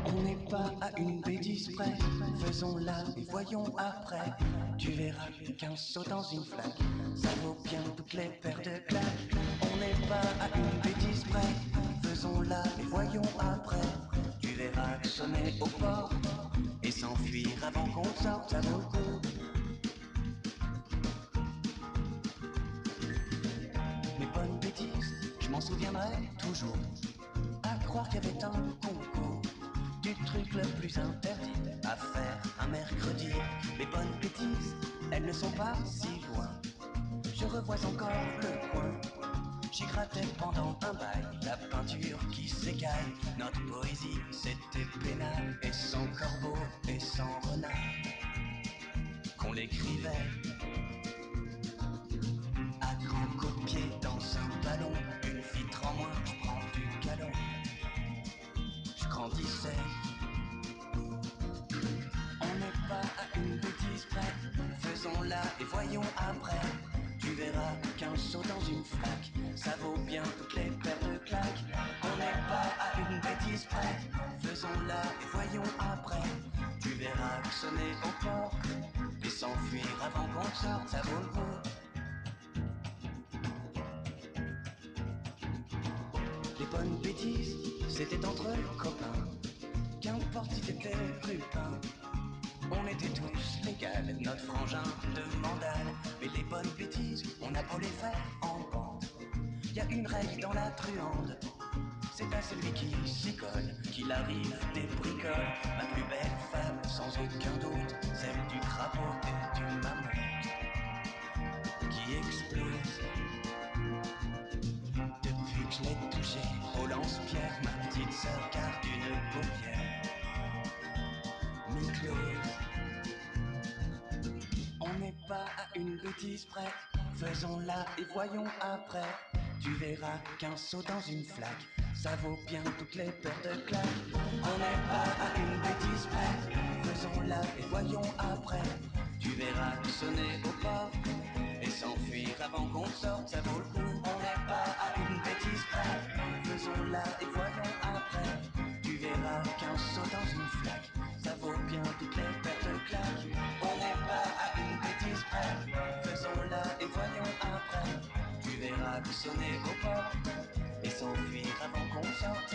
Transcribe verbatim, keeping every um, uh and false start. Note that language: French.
On n'est pas à une bêtise près, faisons-la et voyons après. Tu verras qu'un saut dans une flaque, ça vaut bien toutes les paires de claques. On n'est pas à une bêtise près, faisons-la et voyons après. Tu verras que sonner au port et s'enfuir avant qu'on sorte, ça vaut le coup. Mes bonnes bêtises, je m'en souviendrai toujours. À croire qu'il y avait un concours du truc le plus interdit à faire un mercredi. Les bonnes bêtises, elles ne sont pas si loin. Je revois encore le coin. J'y grattais pendant un bail la peinture qui s'écaille. Notre poésie, c'était peinard et sans corbeau et sans renard qu'on l'écrivait à grands coups de pied dans un ballon. Une vitre en moins, je prends du galon. Je grandissais. On n'est pas à une bêtise près, faisons-la et voyons après. Tu verras qu'un saut dans une flaque, ça vaut bien toutes les paires de claques. On n'est pas à une bêtise près, faisons-la et voyons après. Tu verras que sonner au port et s'enfuir avant qu'on sorte, ça vaut le coup. Les bonnes bêtises, c'était entre copains, qu'importe si t'étais rupin. On était tous légales, notre frangin de mandale. Mais les bonnes bêtises, on a beau les faire en bande. Y a une règle dans la truande, c'est à celui qui s'y colle qu'il arrive des bricoles. Ma plus belle fable, sans aucun doute, celle du crapaud et du mammouth qui explose. Depuis que je l'ai touché au lance-pierre, ma petite sœur garde une paupière mi-close. On n'est pas à une bêtise près, faisons-la et voyons après. Tu verras qu'un saut dans une flaque, ça vaut bien toutes les paires de claques. On n'est pas à une bêtise près, faisons-la et voyons après. Tu verras que sonner au port et s'enfuir avant qu'on sorte, ça vaut le coup. On n'est pas à une bêtise près, faisons-la et voyons après. Tu verras qu'un saut dans une flaque, ça vaut bien toutes les paires de claques. On n'est pas à une bêtise près, faisons-la et voyons après. Tu verras que sonner au port et s'enfuir avant qu'on sorte,